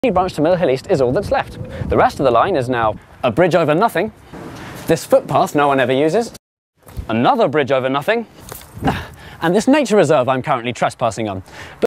branch to Mill Hill East is all that's left. The rest of the line is now a bridge over nothing, this footpath no one ever uses, another bridge over nothing, and this nature reserve I'm currently trespassing on.